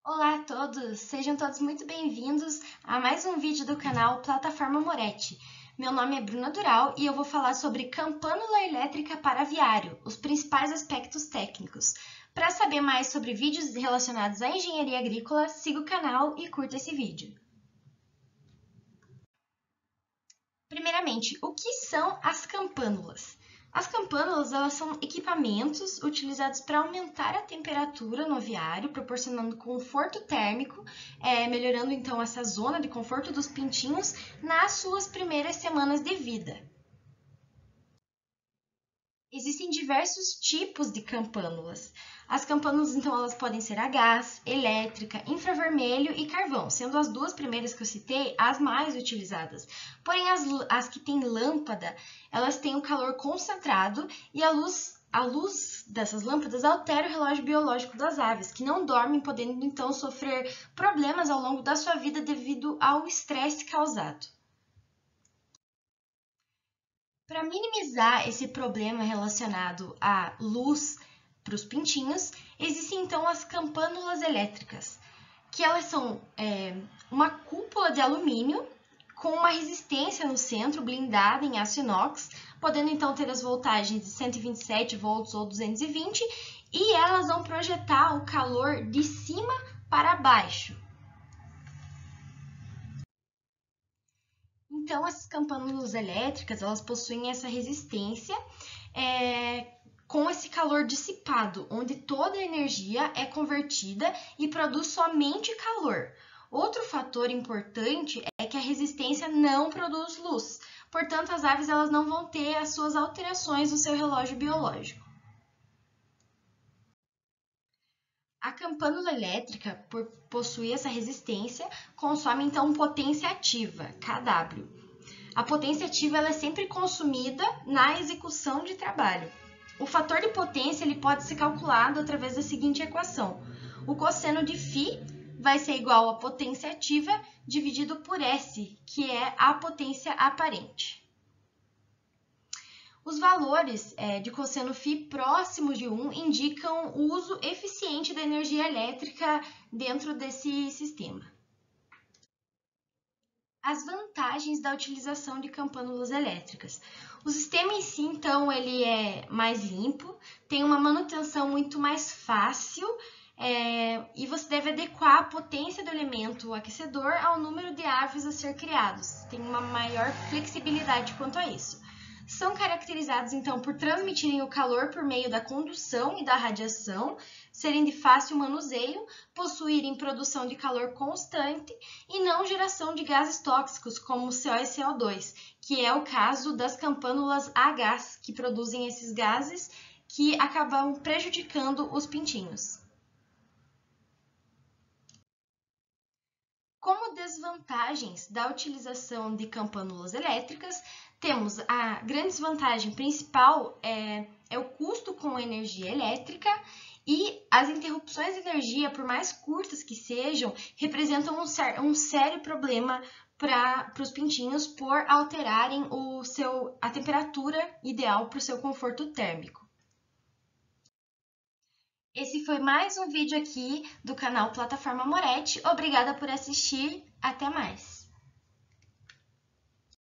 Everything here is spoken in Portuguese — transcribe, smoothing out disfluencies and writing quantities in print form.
Olá a todos, sejam todos muito bem-vindos a mais um vídeo do canal Plataforma Moretti. Meu nome é Bruna Dural e eu vou falar sobre campanula elétrica para aviário, os principais aspectos técnicos. Para saber mais sobre vídeos relacionados à engenharia agrícola, siga o canal e curta esse vídeo. Primeiramente, o que são as campânulas? As campânulas elas são equipamentos utilizados para aumentar a temperatura no aviário, proporcionando conforto térmico, melhorando então essa zona de conforto dos pintinhos nas suas primeiras semanas de vida. Existem diversos tipos de campânulas. As campânulas, então, elas podem ser a gás, elétrica, infravermelho e carvão, sendo as duas primeiras que eu citei as mais utilizadas. Porém, as que têm lâmpada, elas têm o calor concentrado e a luz dessas lâmpadas altera o relógio biológico das aves, que não dormem, podendo, então, sofrer problemas ao longo da sua vida devido ao estresse causado. Para minimizar esse problema relacionado à luz para os pintinhos, existem então as campânulas elétricas, que elas são uma cúpula de alumínio com uma resistência no centro blindada em aço inox, podendo então ter as voltagens de 127 volts ou 220, e elas vão projetar o calor de cima para baixo. Então, essas campânulas elétricas, elas possuem essa resistência com esse calor dissipado, onde toda a energia é convertida e produz somente calor. Outro fator importante é que a resistência não produz luz, portanto, as aves elas não vão ter as suas alterações no seu relógio biológico. A campânula elétrica, por possuir essa resistência, consome então potência ativa, kW. A potência ativa ela é sempre consumida na execução de trabalho. O fator de potência ele pode ser calculado através da seguinte equação. O cosseno de φ vai ser igual a potência ativa dividido por S, que é a potência aparente. Os valores de cosseno φ próximos de 1 indicam o uso eficiente da energia elétrica dentro desse sistema. As vantagens da utilização de campânulas elétricas. O sistema em si, então, ele é mais limpo, tem uma manutenção muito mais fácil e você deve adequar a potência do elemento aquecedor ao número de aves a ser criados. Tem uma maior flexibilidade quanto a isso. São caracterizados, então, por transmitirem o calor por meio da condução e da radiação, serem de fácil manuseio, possuírem produção de calor constante e não geração de gases tóxicos, como CO e CO2, que é o caso das campânulas a gás, que produzem esses gases que acabam prejudicando os pintinhos. Como desvantagens da utilização de campânulas elétricas, temos a grande desvantagem principal é o custo com energia elétrica e as interrupções de energia, por mais curtas que sejam, representam um sério problema para os pintinhos por alterarem a temperatura ideal para o seu conforto térmico. Esse foi mais um vídeo aqui do canal Plataforma Moretti. Obrigada por assistir. Até mais!